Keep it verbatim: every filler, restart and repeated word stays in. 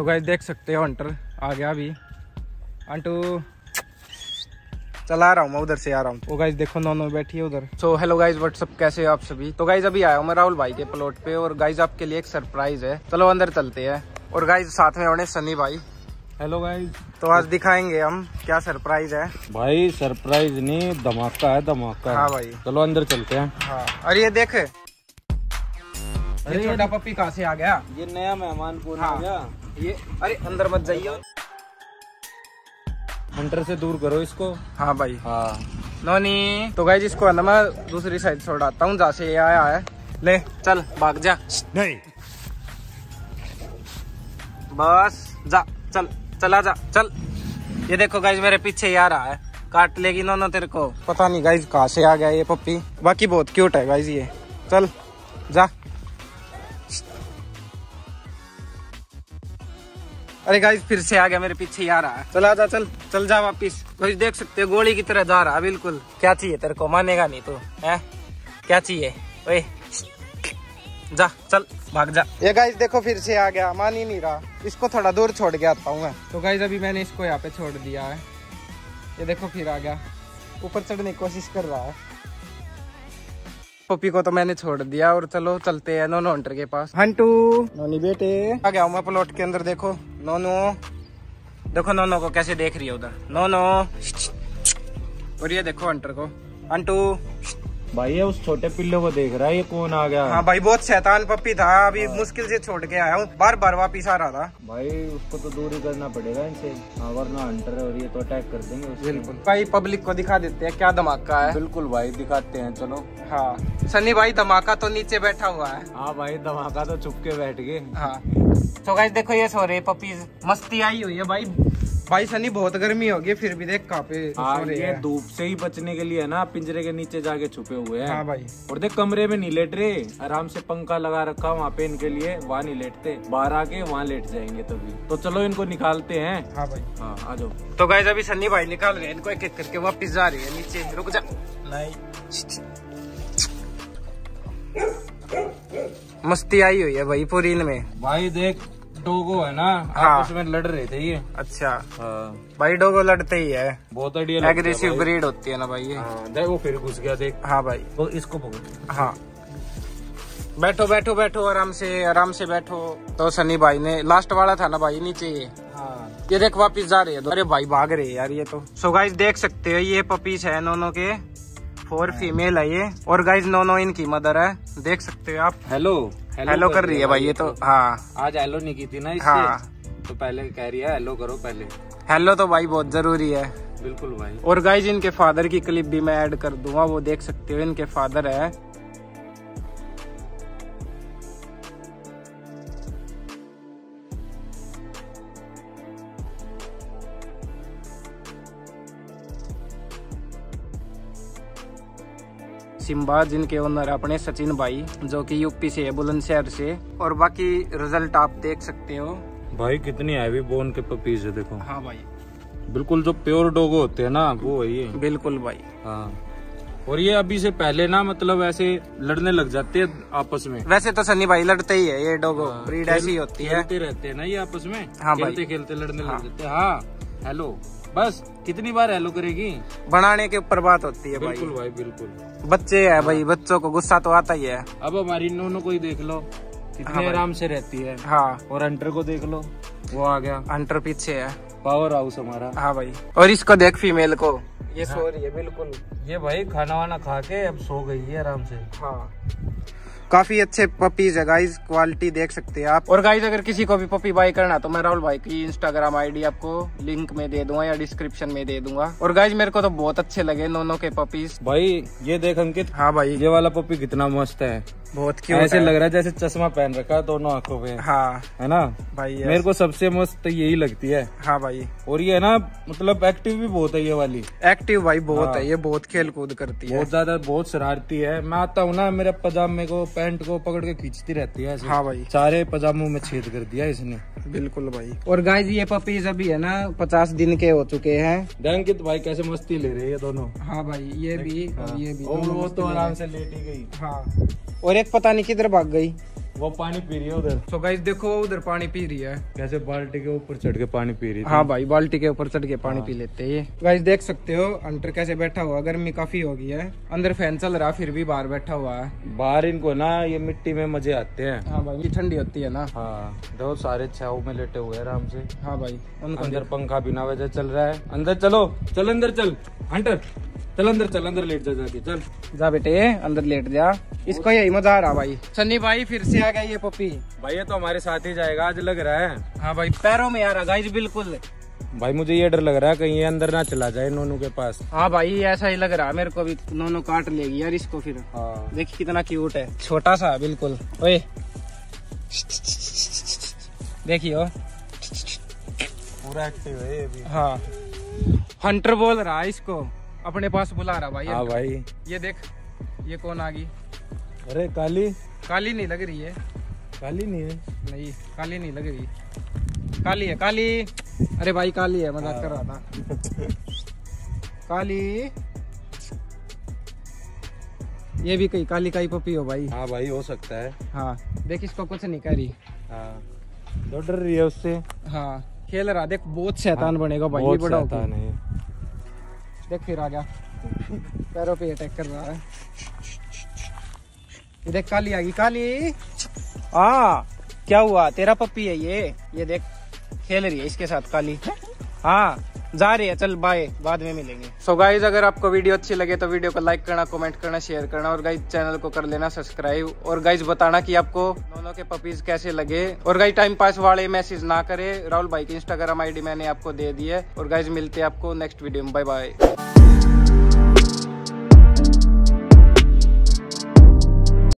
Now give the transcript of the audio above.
तो गाइस देख सकते हो हंटर आ गया अभी। अंटू चला रहा हूँ मैं, उधर से आ रहा हूँ। तो गाइस देखो नोनो बैठी है उधर। सो हेलो गाइस व्हाट्सअप, कैसे हो आप सभी। तो गाइस अभी आया हूँ मैं राहुल भाई के प्लॉट पे और गाइस आपके लिए एक सरप्राइज है, चलो अंदर चलते हैं। और गाइस साथ में होने सनी भाई। Hello guys. तो आज दिखाएंगे हम क्या सरप्राइज है भाई। सरप्राइज नहीं, धमाका है, धमाका। हाँ भाई चलो अंदर चलते हैं। हाँ अरे ये देख, ये छोटा पप्पी कहाँ से आ गया। ये नया मेहमान कौन हाँ। आ गया। ये अरे अंदर मत जाइए, हंटर से दूर करो इसको। हाँ भाई। हाँ नोनी तो गाइस इसको ना मैं दूसरी साइड छोड़ाता हूँ जहाँ से ये आया है। ले चल भाग जा। नहीं बस जा, चल चला जा चल। ये देखो गाइस मेरे पीछे ही आ रहा है, काट लेगी नोनो तेरे को। पता नहीं गाइस कहाँ से आ गया ये पप्पी, बाकी बहुत क्यूट है गाइस ये। चल जा। अरे गाइस फिर से आ गया, मेरे पीछे ही आ रहा है। चला जा, चल चल जा वापिस। गाइस देख सकते हो गोली की तरह जा रहा है बिल्कुल। क्या चाहिए तेरे को, मानेगा नहीं तू है। क्या चाहिए ओए, जा चल भाग जा। ये गाइस देखो फिर से आ गया, मान ही नहीं रहा। इसको थोड़ा दूर छोड़ के आता हूँ मैं। तो गाइस अभी मैंने इसको यहाँ पे छोड़ दिया है, ये देखो फिर आ गया, ऊपर चढ़ने की कोशिश कर रहा है। पप्पी को तो मैंने छोड़ दिया और चलो चलते हैं नोनो हंटर के पास। हंटू नोनी बेटे आ गया हूँ मैं प्लॉट के अंदर। देखो नोनो, देखो नोनो को कैसे देख रही है उधर नोनो। और ये देखो हंटर को, हंटू भाई ये उस छोटे पिल्ले को देख रहा है, ये कौन आ गया। हाँ भाई बहुत शैतान पप्पी था, अभी मुश्किल से छोड़ के आया हूँ, बार बार वापिस आ रहा था। भाई उसको तो दूर ही करना पड़ेगा इनसे, हाँ, वरना हंटर है और ये तो अटैक कर देंगे उसको। बिल्कुल भाई पब्लिक को दिखा देते हैं क्या धमाका है। बिल्कुल भाई दिखाते हैं, चलो। हाँ सनी भाई धमाका तो नीचे बैठा हुआ है। हाँ भाई धमाका तो छुप के बैठ गए। हाँ तो गाइस देखो ये सो रहे पपीज, मस्ती आई हुई है भाई। भाई सनी बहुत गर्मी होगी फिर भी देख कहाँ पे सो रहे हैं। धूप से ही बचने के लिए ना पिंजरे के नीचे जाके छुपे हुए हैं। हाँ भाई। और देख कमरे में नहीं लेट रहे, आराम से पंखा लगा रखा वहाँ पे इनके लिए, वहाँ नहीं लेटते, बाहर आके वहाँ लेट जाएंगे तभी। तो चलो इनको निकालते हैं। हाँ भाई हाँ आ जाओ। तो गाइस अभी सन्नी भाई निकाल रहे हैं इनको, एक एक करके वापिस जा रही है नीचे। रुक जा, नहीं मस्ती आई हुई है भाई पूरी इनमें। भाई देख डोगो है ना, हाँ। आपस में लड़ रहे थे ये। अच्छा हाँ। भाई डोगो लड़ते ही है, बहुत अड़िया एग्रेसिव ब्रीड होती है ना भाई ये। हाँ, देख वो फिर घुस गया देख। हाँ भाई तो इसको पकड़। हाँ बैठो बैठो बैठो आराम से, आराम से बैठो। तो सनी भाई ने लास्ट वाला था ना भाई नीचे ये। हाँ ये देख वापिस जा रहे हैं। अरे भाई भाग रहे हैं यार ये तो। सो गाइस देख सकते हो ये पपीज है नोनो के, फोर फीमेल है ये। और गाइस नोनो इनकी मदर है, देख सकते हो आप। हेलो हेलो कर रही है भाई ये तो। हाँ आज हेलो नहीं की थी ना इससे। हाँ तो पहले कह रही है हेलो करो पहले। हेलो तो भाई बहुत जरूरी है। बिल्कुल भाई। और गाइस इनके फादर की क्लिप भी मैं ऐड कर दूंगा, वो देख सकते हो इनके फादर है। सिम्बा जिनके ओनर है अपने सचिन भाई, जो कि यूपी से है, बुलंदशहर से। और बाकी रिजल्ट आप देख सकते हो भाई कितनी हैवी बोन के पपीज है देखो। हाँ भाई बिल्कुल जो प्योर डोगो होते हैं ना वो है ये। बिल्कुल भाई। हाँ और ये अभी से पहले ना मतलब ऐसे लड़ने लग जाते हैं आपस में। वैसे तो सनी भाई लड़ते ही है, ये डोगो हाँ, ब्रीड ऐसी होती है। खेलते रहते हैं ना ये आपस में। हाँ खेलते भाई। खेलते लड़ने हाँ। लग जाते हैं। हाँ हेलो, बस कितनी बार हेलो करेगी, बनाने के ऊपर बात होती है भाई। बिल्कुल भाई बिल्कुल। बच्चे है भाई, बच्चों को गुस्सा तो आता ही है। अब हमारी नोनो को ही देख लो कितने हाँ आराम से रहती है। हाँ और हंटर को देख लो, वो आ गया, हंटर पीछे है, पावर हाउस हमारा। हाँ भाई। और इसको देख फीमेल को, ये सो रही है बिल्कुल। ये भाई खाना वाना खा के अब सो गई है आराम से। हाँ काफी अच्छे पपीज है गाइस, क्वालिटी देख सकते हैं आप। और गाइस अगर किसी को भी पपी बाय करना तो मैं राहुल भाई की इंस्टाग्राम आईडी आपको लिंक में दे दूंगा या डिस्क्रिप्शन में दे दूंगा। और गाइस मेरे को तो बहुत अच्छे लगे नोनो के पपीज। भाई ये देख अंकित, हाँ भाई ये वाला पपी कितना मस्त है, बहुत क्यूट ऐसे है। लग रहा है जैसे चश्मा पहन रखा है दोनों आंखों पे। हाँ है ना भाई yes। मेरे को सबसे मस्त तो यही लगती है। हाँ भाई। और ये है ना मतलब एक्टिव भी बहुत है ये वाली। एक्टिव भाई बहुत हाँ। है ये, बहुत खेल कूद करती है, बहुत ज्यादा, बहुत शरारती है। मैं आता हूँ ना मेरे पजामे को पैंट को पकड़ के खींचती रहती है ऐसे। हाँ भाई सारे पजामों में छेद कर दिया इसने। बिल्कुल भाई। और गाइस ये पपीज अभी है ना पचास दिन के हो चुके हैं। अंकित भाई कैसे मस्ती ले रहे हैं ये दोनों। हाँ भाई ये भी हाँ। और ये भी और वो तो आराम से लेटी गई। हाँ और एक पता नहीं किधर भाग गई, वो पानी पी रही है उधर। तो गाइस देखो वो उधर पानी पी रही है, कैसे बाल्टी के ऊपर चढ़ के पानी पी रही है। हाँ भाई बाल्टी के ऊपर चढ़ के पानी हाँ। पी लेते हैं। गाइस देख सकते हो अंटर कैसे बैठा हुआ, गर्मी काफी हो गई है, अंदर फैन चल रहा फिर भी बाहर बैठा हुआ है। बाहर इनको ना ये मिट्टी में मजे आते हैं। हाँ भाई ठंडी होती है ना। हाँ देखो सारे छाव में लेटे हुए आराम से। हाँ भाई उनको अंदर पंखा बिना वजह चल रहा है। अंदर चलो, चल अंदर चल हंटर, चल अंदर चल, अंदर लेट जा जाके, चल जा बेटे अंदर लेट जा। इसको यही मजा आ रहा भाई। सन्नी भाई फिर से आ गया ये पपी। भाई ये तो हमारे साथ ही जाएगा आज लग रहा है। हाँ भाई पैरों में आ रहा गाइस बिल्कुल। भाई मुझे ये डर लग रहा है कहीं ये अंदर ना चला जाए नोनू के पास। हाँ भाई ऐसा ही लग रहा है मेरे को भी, नोनू काट लेगी यार इसको फिर। हाँ देखिए कितना क्यूट है, छोटा सा बिल्कुल। ओए देखियो पूरा एक्टिव है ये भी। हाँ हंटर बोल रहा है इसको, अपने पास बुला रहा भाई। हाँ भाई ये देख ये कौन आ गई। अरे काली, काली नहीं लग रही है। काली नहीं है, नहीं काली नहीं लग रही, काली है काली। अरे भाई काली है, मजाक कर रहा था। काली ये भी कहीं काली का ही पपी हो भाई। हाँ भाई हो सकता है। हाँ देख इसको कुछ नहीं कर रही। हाँ तो डर रही है उससे। हाँ खेल रहा, देख बहुत शैतान हाँ, बनेगा भाई, ये बड़ा शैतान है। देख फिर आ गया, पैरों पे अटैक कर रहा है। ये देख काली आ गई, काली हाँ क्या हुआ तेरा पप्पी है ये। ये देख खेल रही है इसके साथ काली। हाँ जा रही है, चल बाय, बाद में मिलेंगे। सो so गाइज अगर आपको वीडियो अच्छी लगे तो वीडियो को लाइक करना, कमेंट करना, शेयर करना और गाइज चैनल को कर लेना सब्सक्राइब। और गाइज बताना कि आपको दोनों के पपीज कैसे लगे। और गाइज टाइम पास वाले मैसेज ना करे, राहुल भाई की इंस्टाग्राम आईडी मैंने आपको दे दी है। और गाइज मिलते हैं आपको नेक्स्ट वीडियो में, बाय बाय।